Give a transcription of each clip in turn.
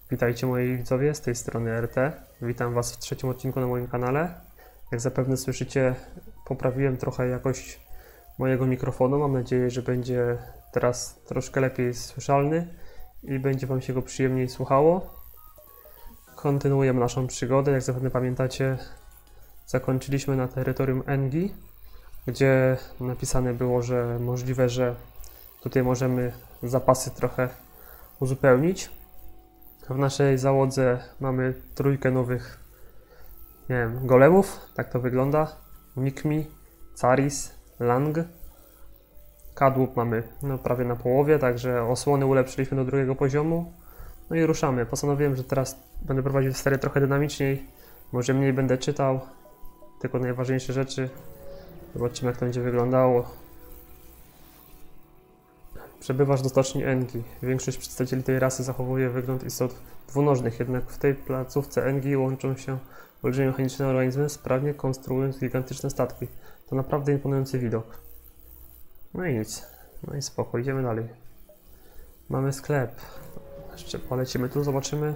Witajcie moi widzowie, z tej strony RT. Witam Was w trzecim odcinku na moim kanale. Jak zapewne słyszycie, poprawiłem trochę jakość mojego mikrofonu. Mam nadzieję, że będzie teraz troszkę lepiej słyszalny i będzie Wam się go przyjemniej słuchało. Kontynuujemy naszą przygodę. Jak zapewne pamiętacie, zakończyliśmy na terytorium Engi, gdzie napisane było, że możliwe, że tutaj możemy zapasy trochę uzupełnić. W naszej załodze mamy trójkę nowych, nie wiem, golemów, tak to wygląda. Mikmi, Caris, Lang. Kadłub mamy prawie na połowie, także osłony ulepszyliśmy do drugiego poziomu. No i ruszamy. Postanowiłem, że teraz będę prowadził serię trochę dynamiczniej. Może mniej będę czytał, tylko najważniejsze rzeczy. Zobaczymy, jak to będzie wyglądało. Przybywasz do stoczni Engi. Większość przedstawicieli tej rasy zachowuje wygląd istot dwunożnych, jednak w tej placówce Engi łączą się olbrzymie mechaniczne organizmy, sprawnie konstruując gigantyczne statki. To naprawdę imponujący widok. No i nic. No i spoko, idziemy dalej. Mamy sklep. Jeszcze polecimy tu, zobaczymy.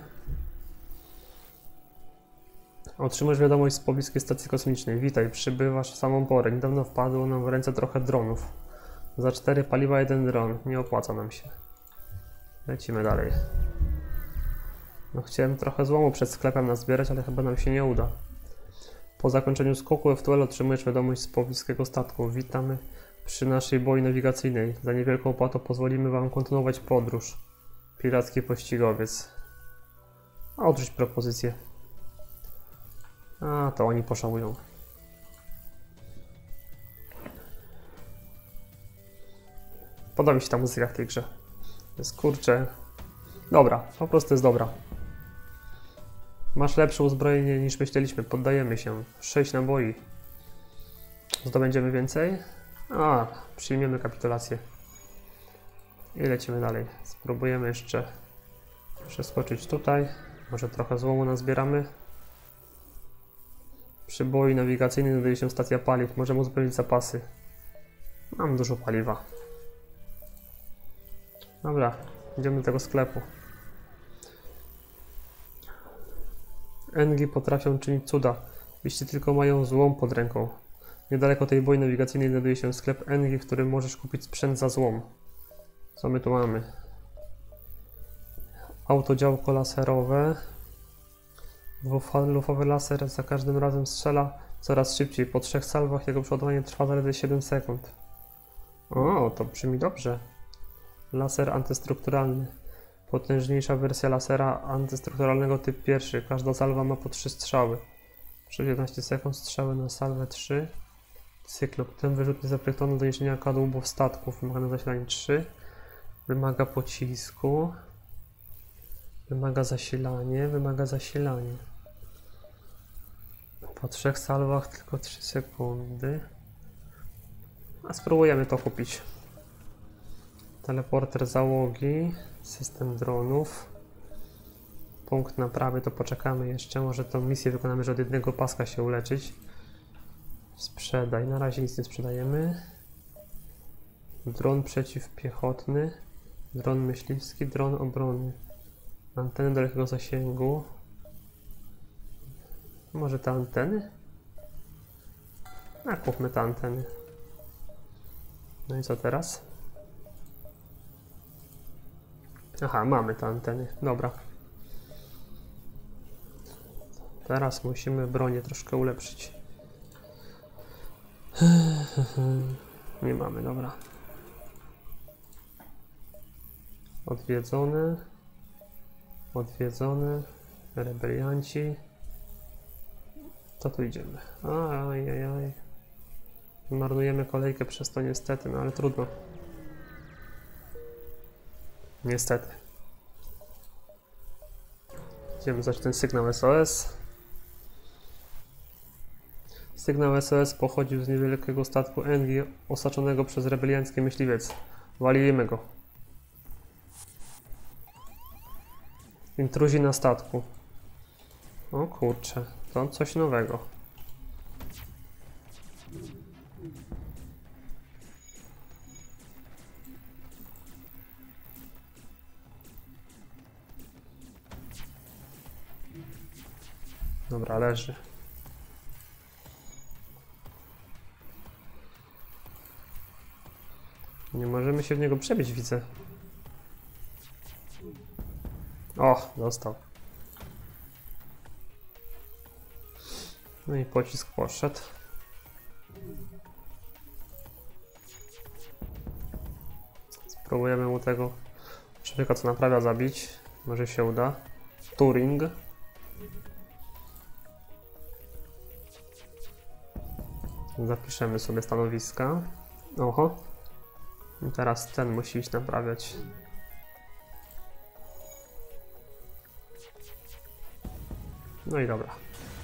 Otrzymujesz wiadomość z pobliskiej stacji kosmicznej. Witaj, przybywasz w samą porę. Niedawno wpadło nam w ręce trochę dronów. Za 4 paliwa 1 dron. Nie opłaca nam się. Lecimy dalej. No, chciałem trochę złomu przed sklepem nazbierać, ale chyba nam się nie uda. Po zakończeniu skoku F2L otrzymujesz wiadomość z pobliskiego statku. Witamy przy naszej boi nawigacyjnej. Za niewielką opłatą pozwolimy Wam kontynuować podróż. Piracki pościgowiec. A odrzuć propozycję. A, to oni poszałują. Podoba mi się ta muzyka w tej grze. Jest, kurczę, dobra, po prostu jest dobra. Masz lepsze uzbrojenie niż myśleliśmy, poddajemy się. 6 naboi. Zdobędziemy więcej? A, przyjmiemy kapitulację. I lecimy dalej. Spróbujemy jeszcze przeskoczyć tutaj. Może trochę złomu nazbieramy. Przy boi nawigacyjnej nadaje się stacja paliw. Możemy uzupełnić zapasy. Mam dużo paliwa. Dobra, idziemy do tego sklepu. Engi potrafią czynić cuda, jeśli tylko mają złom pod ręką. Niedaleko tej boi nawigacyjnej znajduje się sklep Engi, w którym możesz kupić sprzęt za złom. Co my tu mamy? Autodziałko laserowe. Dwufalowy laser za każdym razem strzela coraz szybciej. Po 3 salwach jego przeładowanie trwa zaledwie 7 sekund. O, to brzmi dobrze. Laser antystrukturalny. Potężniejsza wersja lasera antystrukturalnego typ pierwszy. Każda salwa ma po 3 strzały. Przez 11 sekund strzały na salwę 3. Cyklop. Ten wyrzutnie zaprojektowano do niesienia kadłubów statków. Wymaga na zasilanie 3. Wymaga pocisku. Wymaga zasilanie. Wymaga zasilanie. Po 3 salwach tylko 3 sekundy. A spróbujemy to kupić. Teleporter załogi, system dronów, punkt naprawy, to poczekamy jeszcze, może tą misję wykonamy, że od jednego paska się uleczyć. Sprzedaj, na razie nic nie sprzedajemy. Dron przeciwpiechotny, dron myśliwski, dron obronny. Anteny dalekiego zasięgu. Może te anteny? A, kupmy te anteny. No i co teraz? Aha, mamy te anteny. Dobra. Teraz musimy bronię troszkę ulepszyć. Nie mamy, dobra. Odwiedzone. Odwiedzone. Rebelianci. To tu idziemy. Ajajaj. Marnujemy kolejkę przez to niestety, no ale trudno. Niestety. Idziemy zaś ten sygnał SOS. Sygnał SOS pochodził z niewielkiego statku Engi osaczonego przez rebeliancki myśliwiec. Walimy go. Intruzi na statku. O kurczę, to coś nowego. Dobra, leży. Nie możemy się w niego przebić, widzę. O, dostał. No i pocisk poszedł. Spróbujemy mu tego człowieka, co naprawia, zabić. Może się uda. Turing. Zapiszemy sobie stanowiska. Oho. I teraz ten musi iść naprawiać. No i dobra.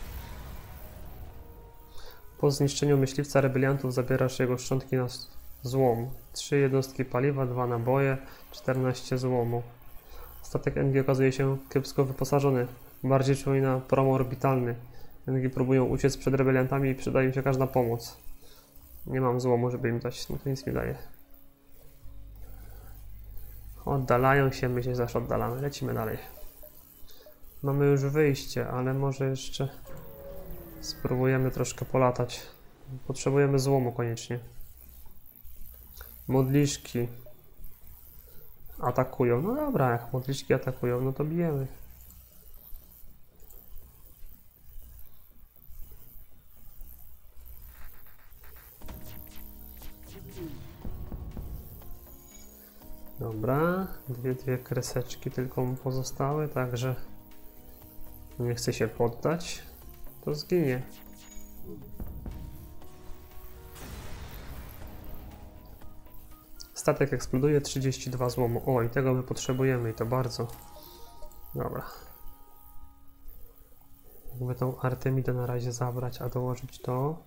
Po zniszczeniu myśliwca rebeliantów zabierasz jego szczątki na złom. 3 jednostki paliwa, 2 naboje, 14 złomu. Statek NG okazuje się kiepsko wyposażony. Bardziej przypomina prom orbitalny. NG próbują uciec przed rebeliantami i przydaje im się każda pomoc. Nie mam złomu, żeby im dać, no to nic mi daje. Oddalają się, my się też oddalamy. Lecimy dalej. Mamy już wyjście, ale może jeszcze spróbujemy troszkę polatać. Potrzebujemy złomu koniecznie. Modliszki atakują. No dobra, jak modliszki atakują, no to bijemy. Dobra, dwie kreseczki tylko mu pozostały, także nie chce się poddać, to zginie. Statek eksploduje, 32 złomu. O, i tego my potrzebujemy i to bardzo. Dobra. Jakby tą Artemidę na razie zabrać, a dołożyć to.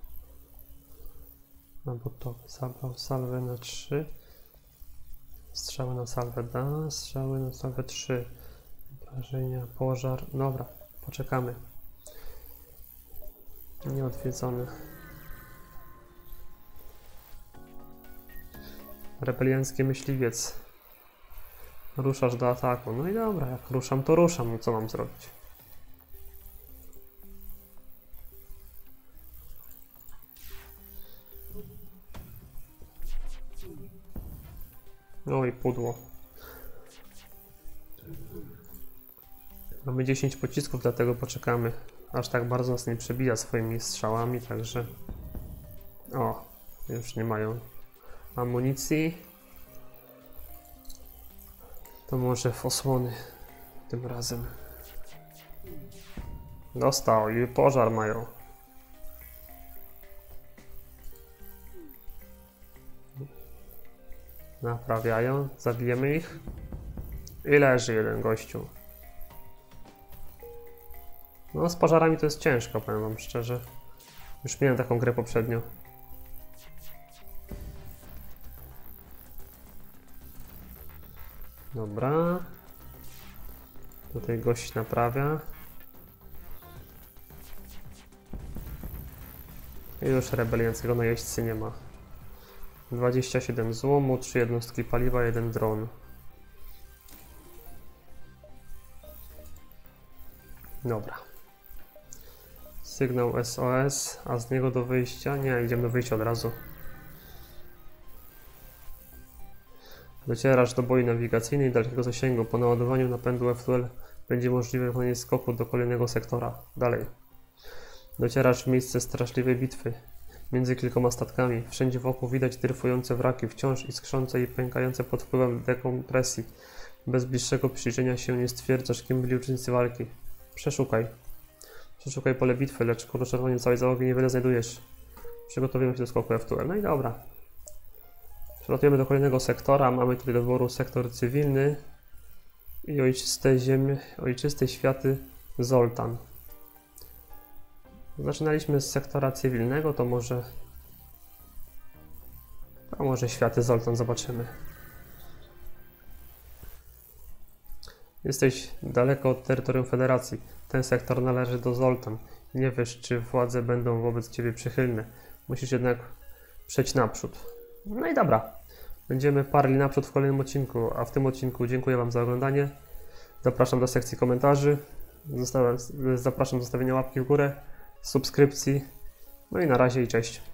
Albo to zabrał salwę na 3. Strzały na salwę da, strzały na salwę 3. Obrażenia, pożar. Dobra, poczekamy. Nieodwiedzony. Rebeliancki myśliwiec. Ruszasz do ataku. No i dobra, jak ruszam, to ruszam. No co mam zrobić? No i pudło. Mamy 10 pocisków, dlatego poczekamy. Aż tak bardzo nas nie przebija swoimi strzałami, także... O, już nie mają amunicji. To może w osłony tym razem. Dostał i pożar mają. Naprawiają, zabijemy ich. I leży jeden gościu. No z pożarami to jest ciężko, powiem wam szczerze. Już miałem taką grę poprzednio. Dobra. Tutaj gość naprawia. I już rebelianckiego najeźdźcy nie ma. 27 złomu, 3 jednostki paliwa, 1 dron. Dobra. Sygnał SOS, a z niego do wyjścia? Nie, idziemy do wyjścia od razu. Docierasz do boi nawigacyjnej dalekiego zasięgu. Po naładowaniu napędu F-Fuel będzie możliwe wykonanie skoku do kolejnego sektora. Dalej. Docierasz w miejsce straszliwej bitwy. Między kilkoma statkami. Wszędzie wokół widać dryfujące wraki, wciąż iskrzące i pękające pod wpływem dekompresji. Bez bliższego przyjrzenia się nie stwierdzasz, kim byli uczestnicy walki. Przeszukaj. Przeszukaj pole bitwy, lecz ku rozczarowaniu całej załogi niewiele znajdujesz. Przygotowujemy się do skoku F-Fuel. No i dobra. Przelatujemy do kolejnego sektora. Mamy tutaj do wyboru sektor cywilny i ojczyste ziemie, ojczyste światy Zoltan. Zaczynaliśmy z sektora cywilnego, to może światy Zoltan zobaczymy. Jesteś daleko od terytorium Federacji. Ten sektor należy do Zoltan. Nie wiesz, czy władze będą wobec ciebie przychylne. Musisz jednak przejść naprzód. No i dobra. Będziemy parli naprzód w kolejnym odcinku, a w tym odcinku dziękuję wam za oglądanie. Zapraszam do sekcji komentarzy. Zapraszam do zostawienia łapki w górę, subskrypcji. No i na razie i cześć.